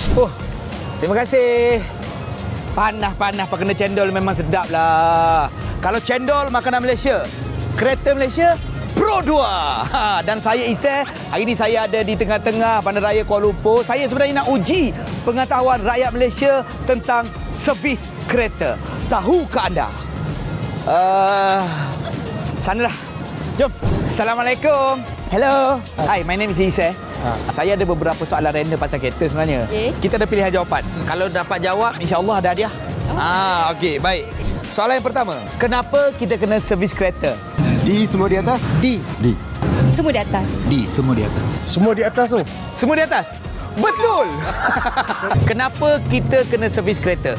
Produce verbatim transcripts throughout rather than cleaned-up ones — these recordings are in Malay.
Oh, terima kasih. Panas-panas pakai kena cendol memang sedap lah. Kalau cendol makanan Malaysia, kereta Malaysia Pro dua. Ha, dan saya Isay, hari ini saya ada di tengah-tengah Bandaraya Kuala Lumpur. Saya sebenarnya nak uji pengetahuan rakyat Malaysia tentang servis kereta. Tahukah anda? Uh, sanalah. Jom. Assalamualaikum. Hello. Hi, my name is Isay. Ha. Saya ada beberapa soalan random pasal kereta sebenarnya. Okay. Kita ada pilihan jawapan. Kalau dapat jawab, insya-Allah ada hadiah. Oh. Ah, okey, baik. Soalan yang pertama, kenapa kita kena servis kereta? D semua di atas. D. D. Semua di atas. D semua di atas. Semua di atas tu. Semua di atas. Betul. Kenapa kita kena servis kereta?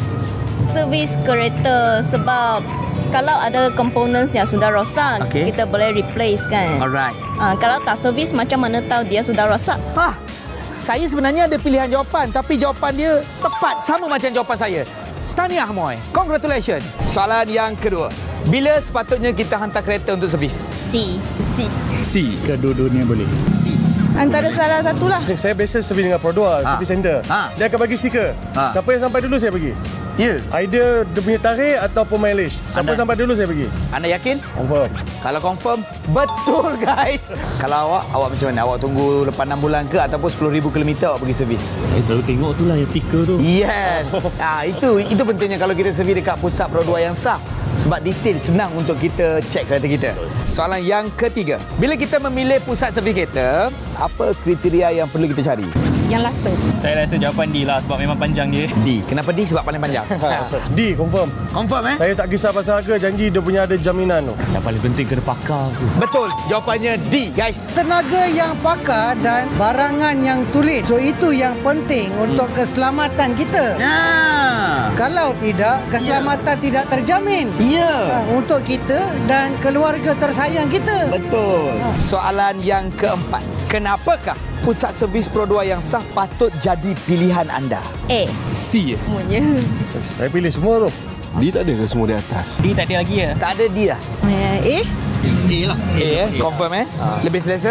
Servis kereta sebab kalau ada komponen yang sudah rosak, okay, kita boleh replace kan. Alright. Ha, kalau tak servis, macam mana tahu dia sudah rosak? Ha, saya sebenarnya ada pilihan jawapan, tapi jawapan dia tepat sama macam jawapan saya. Tahniah Moy. Congratulations. Soalan yang kedua. Bila sepatutnya kita hantar kereta untuk servis? C. C. C. Kedua-duanya boleh. C. Antara salah satulah. Saya biasa servis dengan Pro dua, ha. Service center. Ha. Dia akan bagi stiker. Ha. Siapa yang sampai dulu saya bagi. Ya. Yeah. Either dia punya tarikh ataupun mileage. Siapa anda sampai dulu saya bagi. Anda yakin? Confirm. Kalau confirm, betul guys. Kalau awak, awak macam mana? Awak tunggu lepas enam bulan ke ataupun sepuluh ribu kilometer awak pergi servis? Saya selalu tengok tu lah yang stiker tu. Yes. Ah, itu itu pentingnya kalau kita servis dekat pusat Pro dua yang sah. Sebab detail senang untuk kita cek kereta kita. Soalan yang ketiga. Bila kita memilih pusat servis kereta, apa kriteria yang perlu kita cari? Yang last tu. Saya rasa jawapan D lah sebab memang panjang dia. D. Kenapa D? Sebab paling panjang. D, confirm. Confirm eh? Saya tak kisah pasal harga, janji dia punya ada jaminan tu. Yang paling penting kena pakar tu. Betul. Jawapannya D, guys. Tenaga yang pakar dan barangan yang tulis. So itu yang penting untuk keselamatan kita. Nah. Kalau tidak, keselamatan yeah. tidak terjamin. Ya. Yeah. Untuk kita dan keluarga tersayang kita. Betul. Soalan yang keempat. Kenapakah pusat servis Pro dua yang sah patut jadi pilihan anda? A. C. Semuanya. Saya pilih semua tu. D tak ada ke semua di atas? D tak ada lagi ya? Tak ada D lah. Uh, A. A lah. A eh? Confirm eh? Ha. Lebih selesa?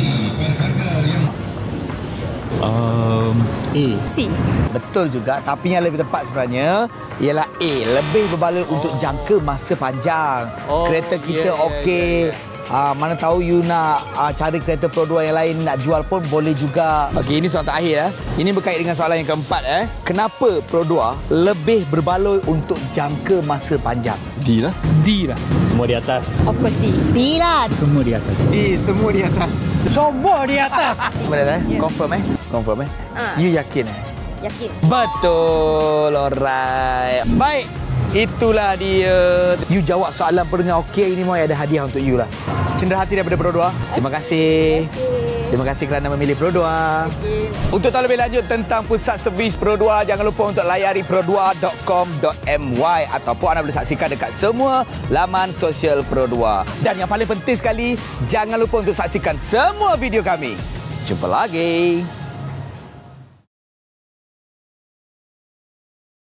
Um, A. C. Betul juga. Tapi yang lebih tepat sebenarnya ialah A. Lebih berbaloi oh. untuk jangka masa panjang. Oh, kereta kita yeah, okey. Yeah, yeah, yeah. Ha, mana tahu you nak ha, cari kereta Pro dua yang lain nak jual pun boleh juga. Okey, ini soalan terakhir eh. Ini berkait dengan soalan yang keempat eh. Kenapa Pro dua lebih berbaloi untuk jangka masa panjang? D lah. D lah. Semua di atas. Of course D. D lah. Semua di atas. D semua di atas. Semua di atas. Sebenarnya eh? Yeah. Confirm eh? Confirm eh? Uh. You yakin eh? Yakin. Betul. Alright. Baik. Itulah dia. You jawab soalan dengan okey ini, Moy, ada hadiah untuk you lah. Cendera hati daripada Pro dua. Terima kasih. Terima kasih, Terima kasih kerana memilih Pro dua. Untuk tahu lebih lanjut tentang pusat servis Pro dua, jangan lupa untuk layari pro dua dot com dot my ataupun anda boleh saksikan dekat semua laman sosial Pro dua. Dan yang paling penting sekali, jangan lupa untuk saksikan semua video kami. Jumpa lagi.